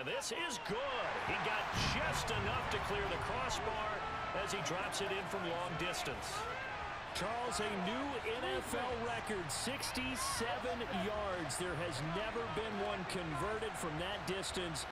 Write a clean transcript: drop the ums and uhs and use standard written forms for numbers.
this is good. He got just enough to clear the crossbar as he drops it in from long distance. Charles, a new NFL record, 67 yards. There has never been one converted from that distance